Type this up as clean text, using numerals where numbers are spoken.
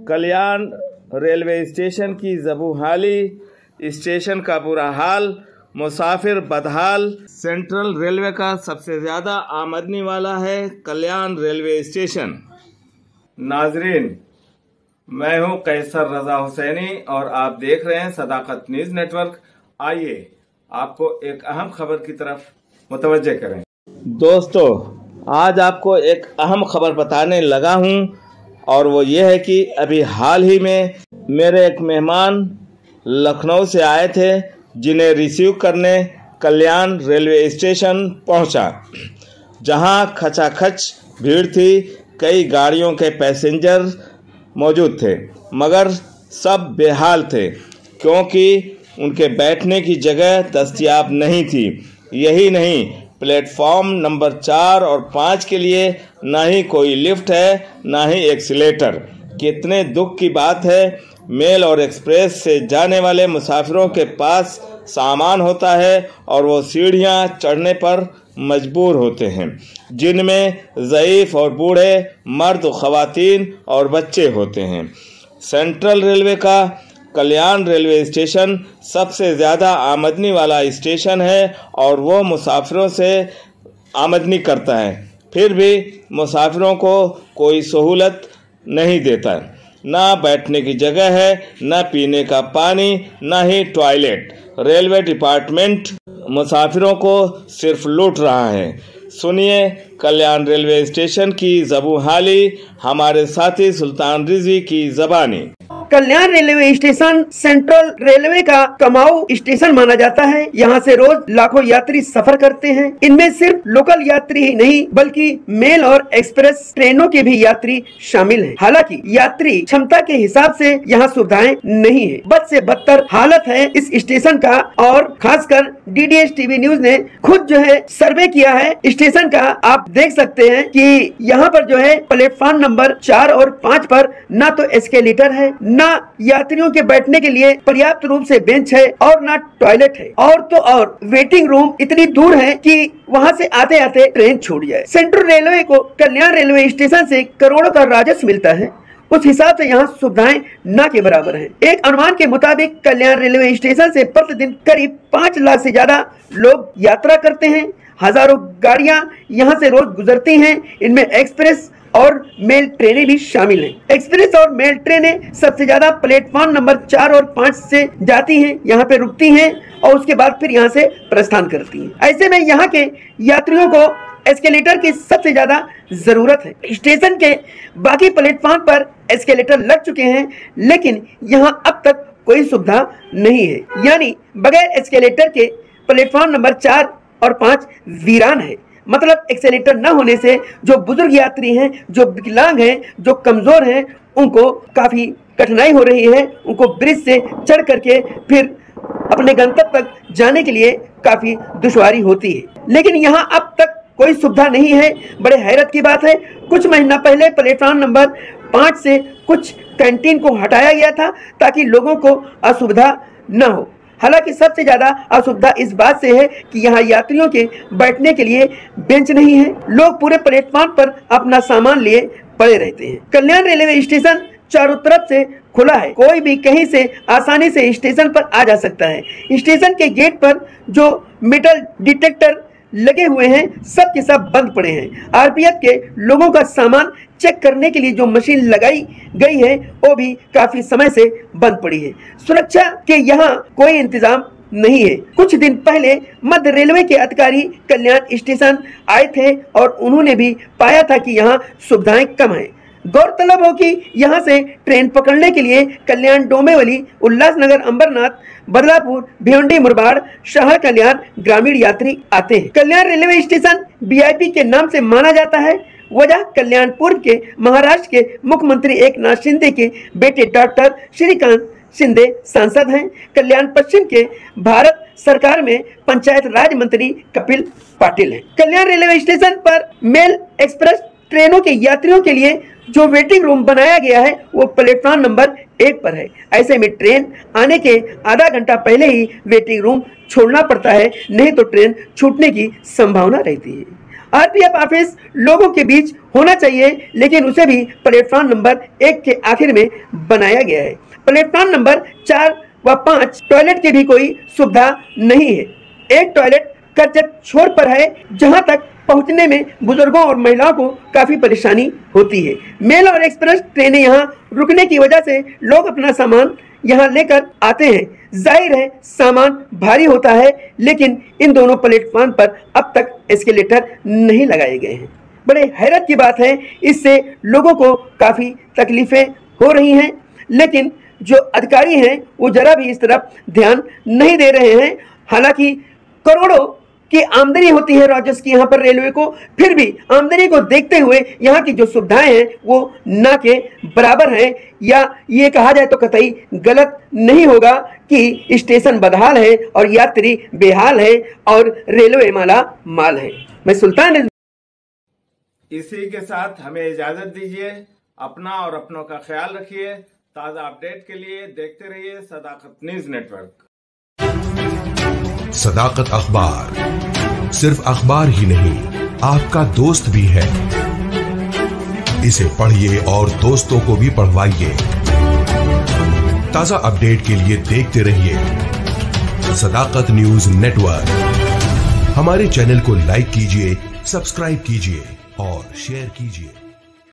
कल्याण railway station की ज़बूहाली, station का बुरा हाल, मुसाफिर बदहाल। सेंट्रल रेलवे का सबसे ज़्यादा आमदनी वाला है कल्याण रेलवे स्टेशन। नाजरीन, मैं हूं कैसर रजा हुसैनी और आप देख रहे हैं सदाकत न्यूज़ नेटवर्क। आइए आपको एक अहम खबर की तरफ मुतवज्जे करें। दोस्तों, आज आपको एक अहम खबर बताने लगा हूं और वो ये है कि अभी हाल ही में मेरे एक मेहमान लखनऊ से आए थे, जिन्हें रिसीव करने कल्याण रेलवे स्टेशन पहुंचा, जहां खचाखच भीड़ थी। कई गाड़ियों के पैसेंजर मौजूद थे, मगर सब बेहाल थे क्योंकि उनके बैठने की जगह दस्तयाब नहीं थी। यही नहीं, प्लेटफॉर्म नंबर 4 और 5 के लिए ना ही कोई लिफ्ट है, ना ही एक्सीलेटर। कितने दुख की बात है, मेल और एक्सप्रेस से जाने वाले मुसाफिरों के पास सामान होता है और वो सीढ़ियां चढ़ने पर मजबूर होते हैं, जिनमें ज़ईफ़ और बूढ़े, मर्द, ख़वातीन और बच्चे होते हैं। सेंट्रल रेलवे का कल्याण रेलवे स्टेशन सबसे ज़्यादा आमदनी वाला स्टेशन है और वो मुसाफिरों से आमदनी करता है, फिर भी मुसाफिरों को कोई सहूलत नहीं देता। ना बैठने की जगह है, ना पीने का पानी, ना ही टॉयलेट। रेलवे डिपार्टमेंट मुसाफिरों को सिर्फ लूट रहा है। सुनिए कल्याण रेलवे स्टेशन की ज़बूहाली हमारे साथी सुल्तान रिजवी की ज़बानी। Kalyan railway station central railway का कमाऊ स्टेशन माना जाता है। यहाँ से रोज लाखों यात्री सफर करते हैं। इनमें सिर्फ लोकल यात्री ही नहीं बल्कि मेल और एक्सप्रेस ट्रेनों के भी यात्री शामिल हैं। हालांकि यात्री क्षमता के हिसाब से यहाँ सुविधाएं नहीं है। बद से बदतर हालत है इस स्टेशन का और खासकर DDS TV न्यूज ने खुद जो है सर्वे किया है स्टेशन का। आप देख सकते हैं कि यहाँ पर जो है प्लेटफॉर्म नंबर 4 और 5 पर ना तो एस्केलेटर है, ना यात्रियों के बैठने के लिए पर्याप्त रूप से बेंच है और ना टॉयलेट है। और तो और वेटिंग रूम इतनी दूर है कि वहां से आते आते ट्रेन छूट जाए। सेंट्रल रेलवे को कल्याण रेलवे स्टेशन से करोड़ों का राजस्व मिलता है, उस हिसाब से यहाँ सुविधाएं ना के बराबर हैं। एक अनुमान के मुताबिक कल्याण रेलवे स्टेशन से प्रतिदिन करीब 5 लाख से ज्यादा लोग यात्रा करते हैं। हजारों गाड़ियां यहाँ से रोज गुजरती हैं। इनमें एक्सप्रेस और मेल ट्रेनें भी शामिल हैं। एक्सप्रेस और मेल ट्रेनें सबसे ज्यादा प्लेटफॉर्म नंबर 4 और 5 से जाती हैं, यहाँ पे रुकती हैं और उसके बाद फिर यहाँ से प्रस्थान करती हैं। ऐसे में यहाँ के यात्रियों को एस्केलेटर की सबसे ज्यादा जरूरत है। स्टेशन के बाकी प्लेटफॉर्म पर एस्केलेटर लग चुके हैं, लेकिन यहाँ अब तक कोई सुविधा नहीं है। यानी बगैर एस्केलेटर के प्लेटफॉर्म नंबर 4 और 5 वीरान है। मतलब एक्सेलेटर न होने से जो बुजुर्ग यात्री हैं, जो विकलांग हैं, जो कमजोर हैं, उनको काफी कठिनाई हो रही है। उनको ब्रिज से चढ़ करके फिर अपने गंतव्य तक जाने के लिए काफी दुश्वारी होती है। लेकिन यहाँ अब तक कोई सुविधा नहीं है। बड़े हैरत की बात है, कुछ महीना पहले प्लेटफॉर्म नंबर 5 से कुछ कैंटीन को हटाया गया था ताकि लोगों को असुविधा न हो। हालांकि सबसे ज्यादा असुविधा इस बात से है कि यहाँ यात्रियों के बैठने के लिए बेंच नहीं है। लोग पूरे प्लेटफॉर्म पर अपना सामान लिए पड़े रहते हैं। कल्याण रेलवे स्टेशन चारों तरफ से खुला है, कोई भी कहीं से आसानी से स्टेशन पर आ जा सकता है। स्टेशन के गेट पर जो मेटल डिटेक्टर लगे हुए हैं, सब के सब बंद पड़े हैं। RPF के लोगों का सामान चेक करने के लिए जो मशीन लगाई गई है वो भी काफी समय से बंद पड़ी है। सुरक्षा के यहाँ कोई इंतजाम नहीं है। कुछ दिन पहले मध्य रेलवे के अधिकारी कल्याण स्टेशन आए थे और उन्होंने भी पाया था कि यहाँ सुविधाएं कम है। गौरतलब हो कि यहाँ से ट्रेन पकड़ने के लिए कल्याण, डोंबिवली, उल्लासनगर, अंबरनाथ, बदलापुर, भिवंडी, मुरबाड, शहर कल्याण ग्रामीण यात्री आते हैं। कल्याण रेलवे स्टेशन VIP के नाम से माना जाता है। वजह कल्याण पूर्व के महाराष्ट्र के मुख्यमंत्री एकनाथ शिंदे के बेटे डॉक्टर श्रीकांत शिंदे सांसद हैं। कल्याण पश्चिम के भारत सरकार में पंचायत राज मंत्री कपिल पाटिल हैं। कल्याण रेलवे स्टेशन पर मेल एक्सप्रेस ट्रेनों के यात्रियों के लिए जो वेटिंग रूम बनाया गया है वो प्लेटफॉर्म नंबर 1 पर है। ऐसे में ट्रेन आने के आधा घंटा पहले ही वेटिंग रूम छोड़ना पड़ता है, नहीं तो ट्रेन छूटने की संभावना रहती है। आरपीएफ ऑफिस लोगों के बीच होना चाहिए, लेकिन उसे भी प्लेटफॉर्म नंबर 1 के आखिर में बनाया गया है। प्लेटफॉर्म नंबर 4 व 5 टॉयलेट की भी कोई सुविधा नहीं है। एक टॉयलेट करजत छोर पर है, जहां तक पहुंचने में बुजुर्गों और महिलाओं को काफी परेशानी होती है। मेल और एक्सप्रेस ट्रेनें यहां रुकने की वजह से लोग अपना सामान यहां लेकर आते हैं। जाहिर है सामान भारी होता है, लेकिन इन दोनों प्लेटफॉर्म पर अब तक एस्केलेटर नहीं लगाए गए हैं। बड़े हैरत की बात है, इससे लोगों को काफी तकलीफें हो रही हैं, लेकिन जो अधिकारी हैं वो जरा भी इस तरफ ध्यान नहीं दे रहे हैं। हालांकि करोड़ों की आमदनी होती है राजस्व की यहाँ पर रेलवे को, फिर भी आमदनी को देखते हुए यहाँ की जो सुविधाएं हैं वो ना के बराबर हैं, या ये कहा जाए तो कतई गलत नहीं होगा कि स्टेशन बदहाल है और यात्री बेहाल है और रेलवे माला माल है। मैं सुल्तान। इसी के साथ हमें इजाजत दीजिए। अपना और अपनों का ख्याल रखिए। ताज़ा अपडेट के लिए देखते रहिए सदाकत न्यूज नेटवर्क। सदाकत अखबार सिर्फ अखबार ही नहीं, आपका दोस्त भी है। इसे पढ़िए और दोस्तों को भी पढ़वाइए। ताजा अपडेट के लिए देखते रहिए सदाकत न्यूज नेटवर्क। हमारे चैनल को लाइक कीजिए, सब्सक्राइब कीजिए और शेयर कीजिए।